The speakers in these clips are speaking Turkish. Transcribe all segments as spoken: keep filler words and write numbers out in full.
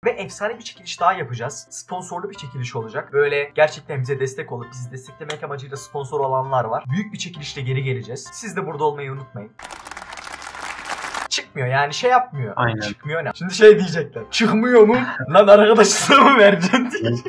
Ve efsane bir çekiliş daha yapacağız. Sponsorlu bir çekiliş olacak. Böyle gerçekten bize destek olup bizi desteklemek amacıyla sponsor olanlar var. Büyük bir çekilişle geri geleceğiz. Siz de burada olmayı unutmayın. Çıkmıyor yani şey yapmıyor. Aynen. Çıkmıyor ne? Şimdi şey diyecekler. Çıkmıyor mu? Lan arkadaşına mı vereceksin diyecek.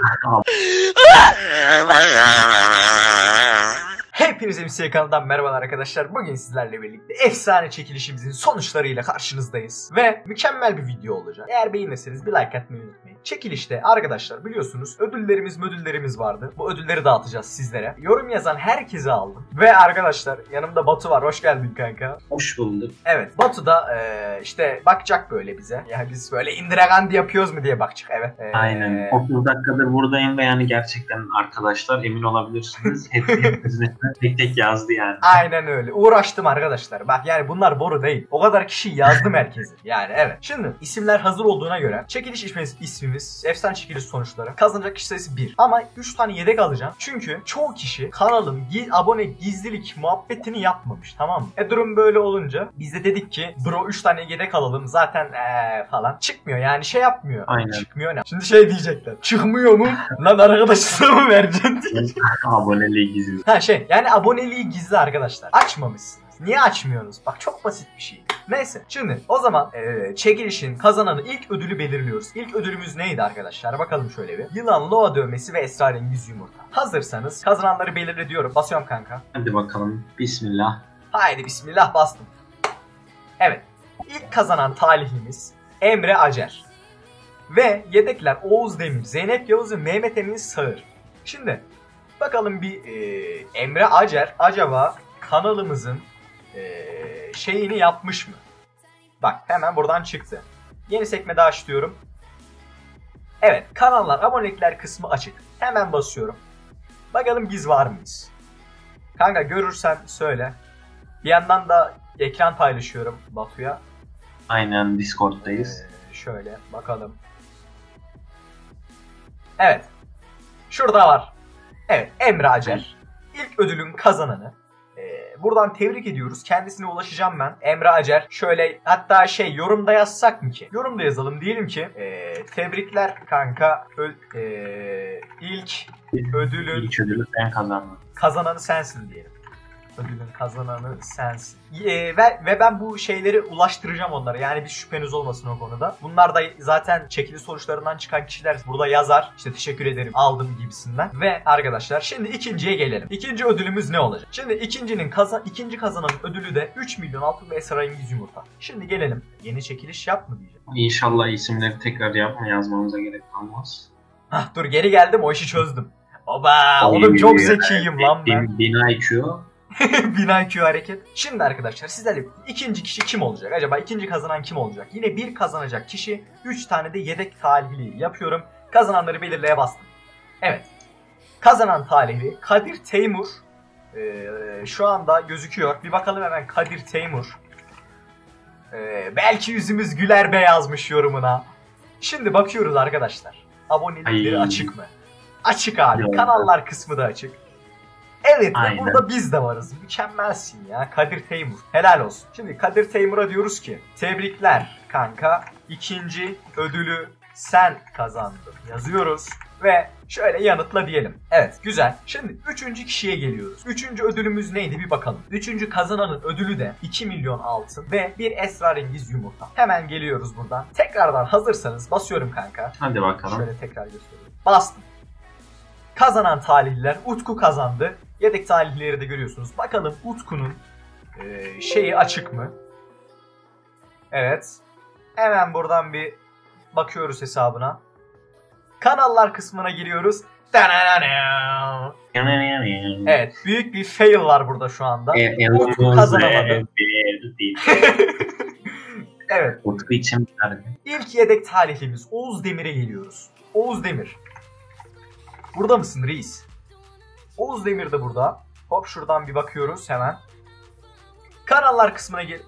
Hepinize M C A kanalından merhabalar arkadaşlar. Bugün sizlerle birlikte efsane çekilişimizin sonuçlarıyla karşınızdayız. Ve mükemmel bir video olacak. Eğer beğenirseniz bir like atmayı unutmayın. Çekilişte arkadaşlar biliyorsunuz ödüllerimiz ödüllerimiz vardı. Bu ödülleri dağıtacağız sizlere. Yorum yazan herkese aldım. Ve arkadaşlar yanımda Batu var. Hoş geldin kanka. Hoş bulduk. Evet Batu da ee, işte bakacak böyle bize. Yani biz böyle indiregendi yapıyoruz mu diye bakacak. Evet. Ee, Aynen. otuz dakikadır buradayım ve yani gerçekten arkadaşlar emin olabilirsiniz. Hepinizin tek tek yazdı yani. Aynen öyle. Uğraştım arkadaşlar. Bak yani bunlar boru değil. O kadar kişi yazdım herkese. Yani evet. Şimdi isimler hazır olduğuna göre çekiliş ismimiz, ismimiz efsane çekiliş sonuçları. Kazanacak kişi sayısı bir. Ama üç tane yedek alacağım. Çünkü çoğu kişi kanalın gi- abone gizlilik muhabbetini yapmamış. Tamam mı? E durum böyle olunca biz de dedik ki bro üç tane yedek alalım. Zaten ee falan. Çıkmıyor yani şey yapmıyor. Aynen. Çıkmıyor ne? Şimdi şey diyecekler. Çıkmıyor mu? Lan arkadaşına mı vereceksin diyecek. Aboneliği gizli. Ha şey yani aboneliği gizli arkadaşlar. Açmamışsınız. Niye açmıyorsunuz? Bak çok basit bir şey. Neyse şimdi o zaman e, çekilişin kazananı ilk ödülü belirliyoruz. İlk ödülümüz neydi arkadaşlar? Bakalım şöyle bir. Yılan Loa dövmesi ve esrarengiz yumurta. Hazırsanız kazananları belirle diyorum. Basıyorum kanka. Hadi bakalım. Bismillah. Haydi bismillah bastım. Evet. İlk kazanan talihlimiz Emre Acer. Ve yedekler Oğuz Demir, Zeynep Yavuz ve Mehmet Emin Sağır. Şimdi bakalım bir e, Emre Acer acaba kanalımızın e, şeyini yapmış mı? Bak hemen buradan çıktı. Yeni sekmede açıyorum. Evet kanallar abonelikler kısmı açık. Hemen basıyorum. Bakalım biz var mıyız? Kanka görürsen söyle. Bir yandan da ekran paylaşıyorum Batu'ya. Aynen Discord'dayız. Ee, şöyle bakalım. Evet. Şurada var. Evet Emre Acer. İlk ödülün kazananı. Ee, buradan tebrik ediyoruz. Kendisine ulaşacağım ben. Emre Acer. Şöyle hatta şey yorumda yazsak mı ki? Yorumda yazalım. Diyelim ki ee, tebrikler kanka. Ö- ee, ilk ödülün İlk ödülü sen kazandın. kazananı sensin diyelim. Ödülün kazananı sensin. Ee, ve, ve ben bu şeyleri ulaştıracağım onlara. Yani bir şüpheniz olmasın o konuda. Bunlar da zaten çekili sonuçlarından çıkan kişiler burada yazar. İşte teşekkür ederim aldım gibisinden. Ve arkadaşlar şimdi ikinciye gelelim. İkinci ödülümüz ne olacak? Şimdi ikincinin kazan ikinci kazanan ödülü de üç milyon altın ve esrarengiz yumurta. Şimdi gelelim. Yeni çekiliş yap mı diyeceğim. İnşallah isimleri tekrar yapma yazmamıza gerek kalmaz. Hah dur geri geldim o işi çözdüm. Oba oğlum çok zekiyim lan ben. Bin I Q. bin I Q hareket. Şimdi arkadaşlar sizlerle ikinci kişi kim olacak? Acaba ikinci kazanan kim olacak? Yine bir kazanacak kişi. üç tane de yedek talihli yapıyorum. Kazananları belirleye bastım. Evet. Kazanan talihli Kadir Teymur. Ee, şu anda gözüküyor. Bir bakalım hemen Kadir Teymur. Ee, belki yüzümüz güler be yazmış yorumuna. Şimdi bakıyoruz arkadaşlar. Abonelikleri Ay. açık mı? Açık abi. Yok. Kanallar kısmı da açık. Evet Aynen. burada biz de varız. Mükemmelsin ya Kadir Teymur. Helal olsun. Şimdi Kadir Teymur'a diyoruz ki tebrikler kanka. İkinci ödülü sen kazandın. Yazıyoruz. Ve şöyle yanıtla diyelim. Evet güzel. Şimdi üçüncü kişiye geliyoruz. Üçüncü ödülümüz neydi bir bakalım. Üçüncü kazananın ödülü de iki milyon altın ve bir esrarengiz yumurta. Hemen geliyoruz buradan. Tekrardan hazırsanız basıyorum kanka. Hadi bakalım. Şöyle tekrar göstereyim. Bastım. Kazanan talihliler Utku kazandı. Yedek talihlileri de görüyorsunuz. Bakalım Utku'nun e, şeyi açık mı? Evet. Hemen buradan bir bakıyoruz hesabına. Kanallar kısmına giriyoruz. Evet. Büyük bir fail var burada şu anda. Utku kazanamadı. Evet. Utku için bir tane. İlk yedek talihlimiz Oğuz Demir'e geliyoruz. Oğuz Demir. Burada mısın reis? Oğuz Demir de burada. Hop şuradan bir bakıyoruz hemen. Kanallar kısmına gel.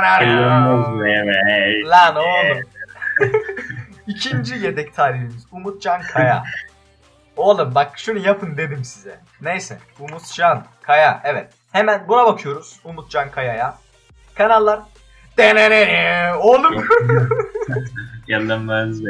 Lan oğlum. İkinci yedek talihimiz Umutcan Kaya. Oğlum bak şunu yapın dedim size. Neyse Umutcan Kaya evet. Hemen buna bakıyoruz Umutcan Kaya'ya. Kanallar. Oğlum. Yanılmaz be.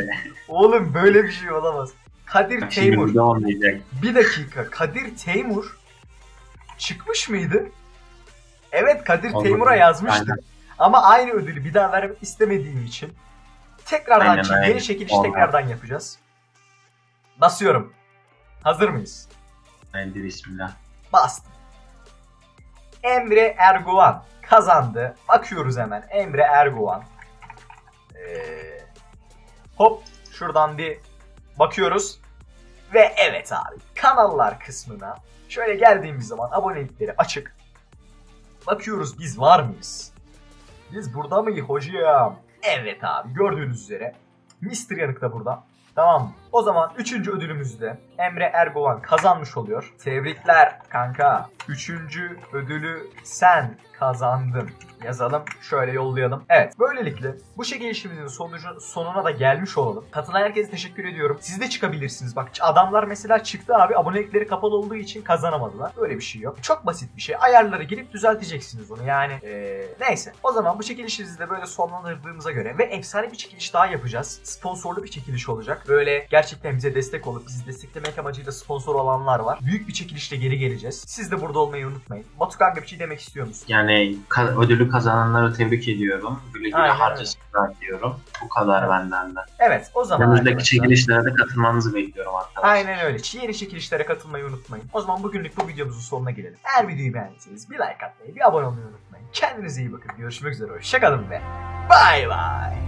Oğlum böyle bir şey olamaz. Kadir Teymur. Şimdi olmayacak. Bir dakika. Kadir Teymur çıkmış mıydı? Evet, Kadir Olur. Teymur'a yazmıştı. Aynen. Ama aynı ödülü bir daha vermek istemediğim için tekrardan Aynen, çek- aynen. yeni çekiliş Olmaz. tekrardan yapacağız. Basıyorum. Hazır mıyız? Haydi bismillah. Bastım. Emre Erguvan kazandı. Bakıyoruz hemen. Emre Erguvan. Ee, hop şuradan bir bakıyoruz. Ve evet abi, kanallar kısmına şöyle geldiğimiz zaman abonelikleri açık. Bakıyoruz biz var mıyız? Biz burada mıyız hocam? Evet abi, gördüğünüz üzere mister Yanık da burada. Tamam mı? O zaman üçüncü ödülümüzü de Emre Erguvan kazanmış oluyor. Tebrikler kanka. Üçüncü ödülü sen kazandın. Yazalım. Şöyle yollayalım. Evet. Böylelikle bu çekilişimizin sonucu, sonuna da gelmiş olalım. Katılan herkese teşekkür ediyorum. Siz de çıkabilirsiniz. Bak adamlar mesela çıktı abi. Abonelikleri kapalı olduğu için kazanamadılar. Böyle bir şey yok. Çok basit bir şey. Ayarları girip düzelteceksiniz onu. Yani ee, neyse. O zaman bu çekilişimizi de böyle sonlandırdığımıza göre ve efsane bir çekiliş daha yapacağız. Sponsorlu bir çekiliş olacak. Böyle gerçekten bize destek olup bizi desteklemek amacıyla sponsor olanlar var. Büyük bir çekilişle geri geleceğiz. Siz de burada olmayı unutmayın. Batu kanka bir şey demek istiyor musun? Yani ka- ödülü kazananları tebrik ediyorum. Güle güle Aynen harcasınlar diyorum. Bu kadar benden de. Evet, o zaman Önümüzdeki arkadaşlar- çekilişlere de katılmanızı bekliyorum arkadaşlar. Aynen öyle. Yeni çekilişlere katılmayı unutmayın. O zaman bugünlük bu videomuzun sonuna gelelim. Eğer videoyu beğendiyseniz bir like atmayı, bir abone olmayı unutmayın. Kendinize iyi bakın. Görüşmek üzere. Hoşçakalın ve bay bay.